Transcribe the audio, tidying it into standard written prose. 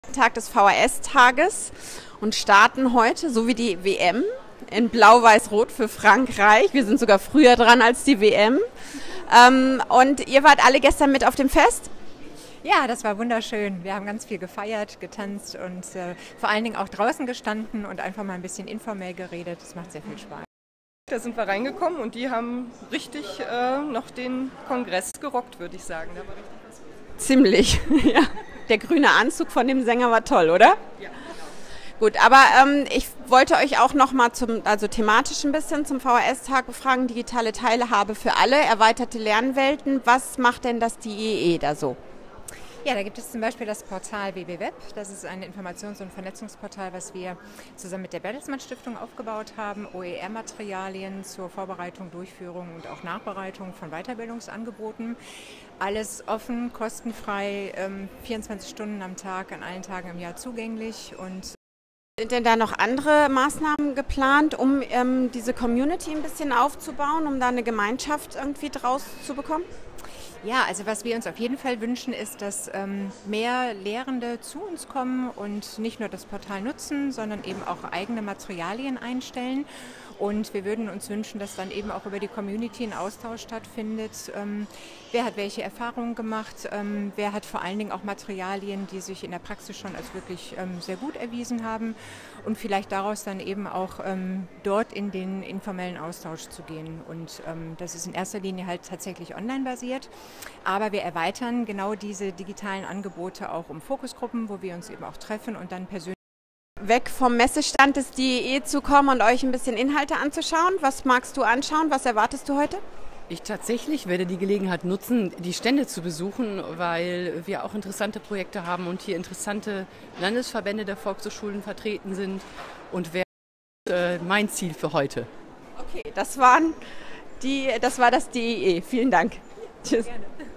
Tag des VHS-Tages und starten heute, so wie die WM, in Blau-Weiß-Rot für Frankreich. Wir sind sogar früher dran als die WM. Und ihr wart alle gestern mit auf dem Fest? Ja, das war wunderschön. Wir haben ganz viel gefeiert, getanzt und vor allen Dingen auch draußen gestanden und einfach mal ein bisschen informell geredet. Das macht sehr viel Spaß. Da sind wir reingekommen und die haben richtig noch den Kongress gerockt, würde ich sagen. Da war richtig was los. Ziemlich, ja. Der grüne Anzug von dem Sänger war toll, oder? Ja. Gut, aber ich wollte euch auch noch mal thematisch ein bisschen zum VHS-Tag befragen. Digitale Teilhabe für alle, erweiterte Lernwelten. Was macht denn das DIEE da so? Ja, da gibt es zum Beispiel das Portal WBWeb. Das ist ein Informations- und Vernetzungsportal, was wir zusammen mit der Bertelsmann Stiftung aufgebaut haben. OER-Materialien zur Vorbereitung, Durchführung und auch Nachbereitung von Weiterbildungsangeboten. Alles offen, kostenfrei, 24 Stunden am Tag, an allen Tagen im Jahr zugänglich. Und sind denn da noch andere Maßnahmen geplant, um diese Community ein bisschen aufzubauen, um da eine Gemeinschaft irgendwie draus zu bekommen? ja, also was wir uns auf jeden Fall wünschen, ist, dass mehr Lehrende zu uns kommen und nicht nur das Portal nutzen, sondern eben auch eigene Materialien einstellen. Und wir würden uns wünschen, dass dann eben auch über die Community ein Austausch stattfindet. Wer hat welche Erfahrungen gemacht? Wer hat vor allen Dingen auch Materialien, die sich in der Praxis schon als wirklich sehr gut erwiesen haben? Und vielleicht daraus dann eben auch dort in den informellen Austausch zu gehen. Und das ist in erster Linie halt tatsächlich online basiert. Aber wir erweitern genau diese digitalen Angebote auch um Fokusgruppen, wo wir uns eben auch treffen und dann persönlich weg vom Messestand des DIEE zu kommen und euch ein bisschen Inhalte anzuschauen. Was magst du anschauen? Was erwartest du heute? Ich tatsächlich werde die Gelegenheit nutzen, die Stände zu besuchen, weil wir auch interessante Projekte haben und hier interessante Landesverbände der Volkshochschulen vertreten sind und wäre mein Ziel für heute. Okay, das war das DIEE. Vielen Dank. Tschüss. gerne.